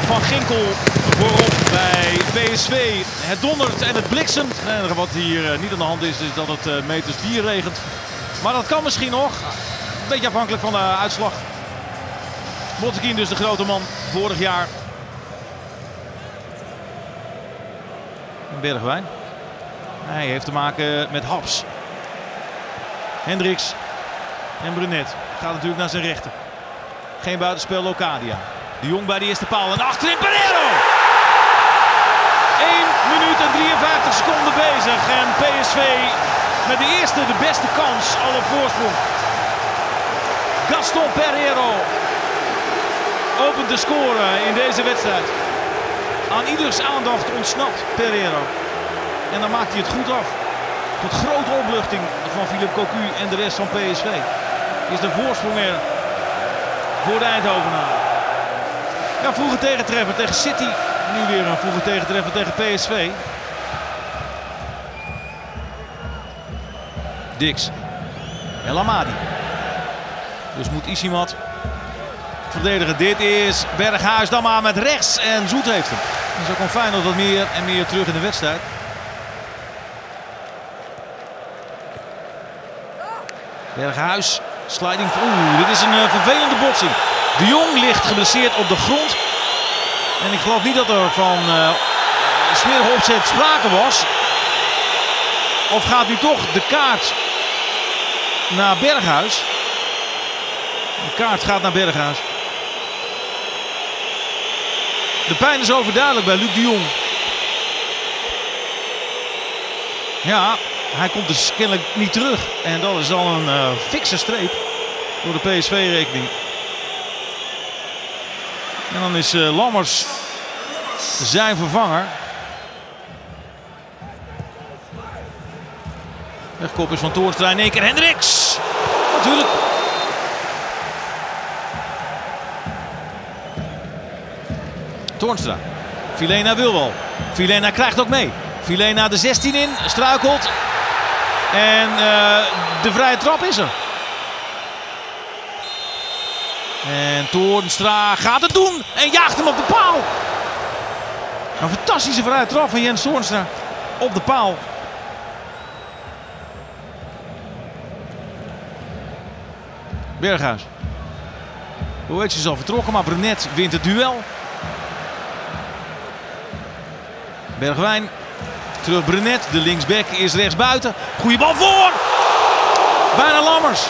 Van Ginkel voorop bij PSV. Het dondert en het bliksemt. Het enige wat hier niet aan de hand is dat het meters bier regent. Maar dat kan misschien nog. Een beetje afhankelijk van de uitslag. Botteguin dus de grote man vorig jaar. Bergwijn. Hij heeft te maken met Haps. Hendricks en Brunet. Gaat natuurlijk naar zijn rechter. Geen buitenspel, Locadia. De Jong bij de eerste paal en achterin Pereiro. 1 minuut en 53 seconden bezig. En PSV met de eerste, de beste kans al op voorsprong. Gaston Pereiro opent de score in deze wedstrijd. Aan ieders aandacht ontsnapt Pereiro. En dan maakt hij het goed af. Tot grote opluchting van Philippe Cocu en de rest van PSV. Is de voorsprong er voor de Eindhovenaren. Ja, vroege tegentreffer tegen City. Nu weer een vroege tegentreffer tegen PSV. Dix. El Amadi. Dus moet Isimat verdedigen. Dit is Berghuis dan maar met rechts. En Zoet heeft hem. Dus ook komt Feyenoord wat meer en meer terug in de wedstrijd. Berghuis. Sliding. Oeh, dit is een vervelende botsing. De Jong ligt geblesseerd op de grond. En ik geloof niet dat er van smerige opzet sprake was. Of gaat nu toch de kaart naar Berghuis? De kaart gaat naar Berghuis. De pijn is overduidelijk bij Luc de Jong. Ja, hij komt dus kennelijk niet terug. En dat is al een fikse streep door de PSV-rekening. En dan is Lammers zijn vervanger. Wegkop is van Toornstra in één keer Hendricks. Natuurlijk. Toornstra. Vilena wil wel. Vilena krijgt ook mee. Vilena de 16 in. Struikelt. En de vrije trap is er. En Toornstra gaat het doen. En jaagt hem op de paal. Een fantastische vrije trap van Jens Toornstra. Op de paal. Berghuis. Boetius is al vertrokken, maar Brunet wint het duel. Bergwijn. Terug Brunet. De linksback is rechts buiten. Goeie bal voor. Bijna Lammers.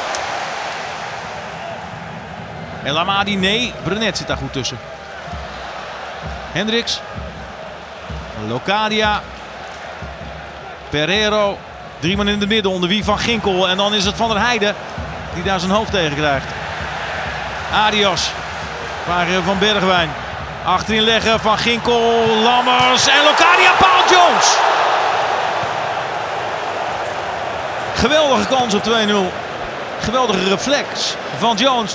El Amadi, nee. Brunet zit daar goed tussen. Hendricks. Locadia. Pereiro. 3 man in het midden onder wie Van Ginkel. En dan is het Van der Heijden die daar zijn hoofd tegen krijgt. Adios. Paar van Bergwijn. Achterin leggen Van Ginkel, Lammers en Locadia, Paul Jones. Geweldige kans op 2-0. Geweldige reflex van Jones.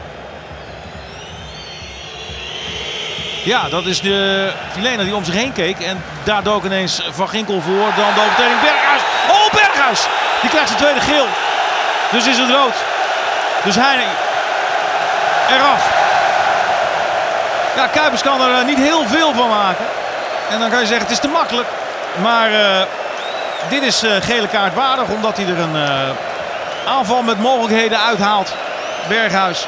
Ja, dat is de Vilena die om zich heen keek. En daar dook ineens Van Ginkel voor. Dan de overtreding Berghuis. Oh, Berghuis! Die krijgt zijn tweede geel. Dus is het rood. Dus hij eraf. Ja, Kuipers kan er niet heel veel van maken. En dan kan je zeggen het is te makkelijk. Maar dit is gele kaart waardig. Omdat hij er een aanval met mogelijkheden uithaalt. Berghuis.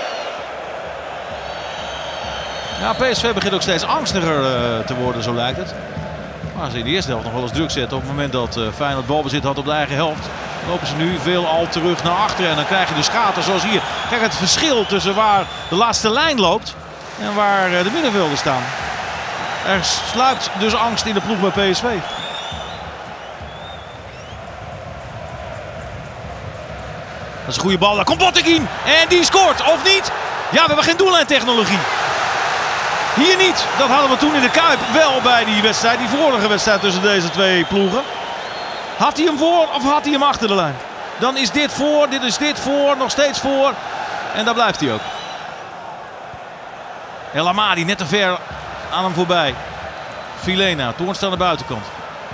Ja, PSV begint ook steeds angstiger te worden, zo lijkt het. Maar ze in de eerste helft nog wel eens druk zetten. Op het moment dat Feyenoord balbezit had op de eigen helft. Lopen ze nu veelal terug naar achteren. En dan krijg je dus gaten zoals hier. Kijk het verschil tussen waar de laatste lijn loopt en waar de middenvelden staan. Er sluipt dus angst in de ploeg bij PSV. Dat is een goede bal. Daar komt Botteguin. En die scoort. Of niet? Ja, we hebben geen doellijntechnologie. Hier niet. Dat hadden we toen in de Kuip wel bij die wedstrijd. Die vorige wedstrijd tussen deze twee ploegen. Had hij hem voor of had hij hem achter de lijn? Dan is dit voor, dit is dit voor, nog steeds voor. En daar blijft hij ook. El Amadi net te ver aan hem voorbij. Vilena, Toornstra aan de buitenkant.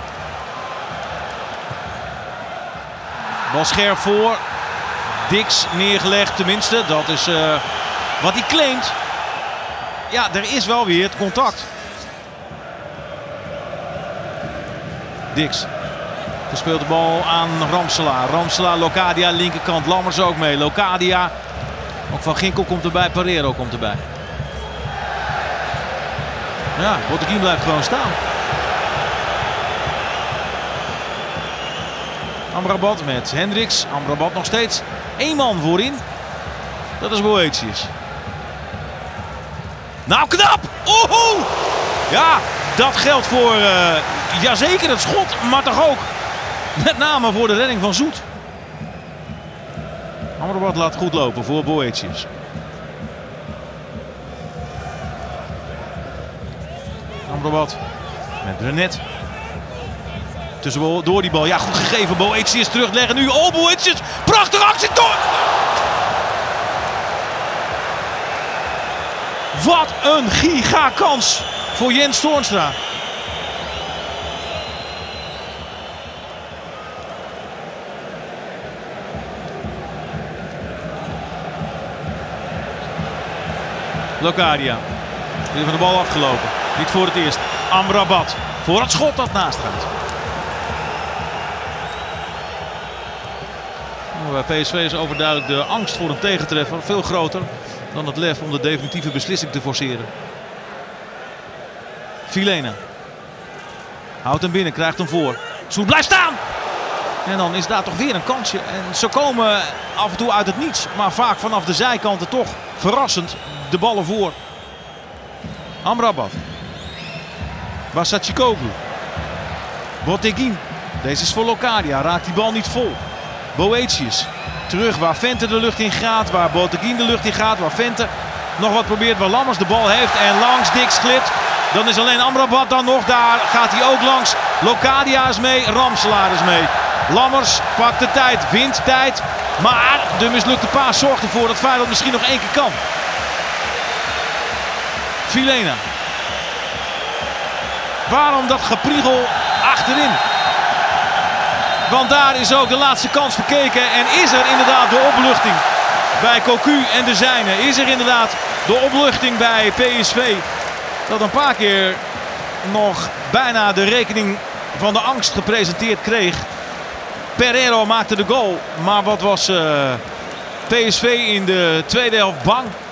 Bal scherp voor. Dix neergelegd tenminste. Dat is wat hij claimt. ja, er is wel weer het contact. Dix verspeelt de bal aan Ramselaar. Ramselaar, Locadia, linkerkant. Lammers ook mee. Locadia. Ook Van Ginkel komt erbij. Pereiro komt erbij. Ja, Botteguin blijft gewoon staan. Amrabat met Hendricks. Amrabat nog steeds 1 man voorin. Dat is Boetius. Nou, knap! Oeh! Ja, dat geldt voor jazeker het schot, maar toch ook met name voor de redding van Zoet. Amrabat laat goed lopen voor Boetius. Amrabat met Brenet. Tussendoor door die bal. Ja, goed gegeven. Boetius terugleggen nu. Oh, Boetius! Prachtige actie! Toch! Wat een gigakans voor Jens Toornstra. Locadia. Weer van de bal afgelopen. Niet voor het eerst. Amrabat. Voor het schot dat naast gaat. Bij PSV is overduidelijk de angst voor een tegentreffer veel groter dan het lef om de definitieve beslissing te forceren. Vilena. Houdt hem binnen, krijgt hem voor. Zoet blijft staan! En dan is daar toch weer een kansje. En ze komen af en toe uit het niets. Maar vaak vanaf de zijkanten toch verrassend de ballen voor. Amrabat. Basacicoglu. Botteguin. Deze is voor Locadia. Raakt die bal niet vol. Boetius. Terug waar Vente de lucht in gaat. Waar Botteguin de lucht in gaat. Waar Vente nog wat probeert. Waar Lammers de bal heeft. En langs Dix glipt. Dan is alleen Amrabat dan nog. Daar gaat hij ook langs. Locadia is mee. Ramselaar is mee. Lammers pakt de tijd. Wint tijd. Maar de mislukte paas zorgt ervoor dat Feyenoord misschien nog 1 keer kan. Vilena. Waarom dat gepriegel achterin? Want daar is ook de laatste kans verkeken. En is er inderdaad de opluchting bij Cocu en de zijnen. Is er inderdaad de opluchting bij PSV. Dat een paar keer nog bijna de rekening van de angst gepresenteerd kreeg. Pereiro maakte de goal. Maar wat was PSV in de tweede helft bang.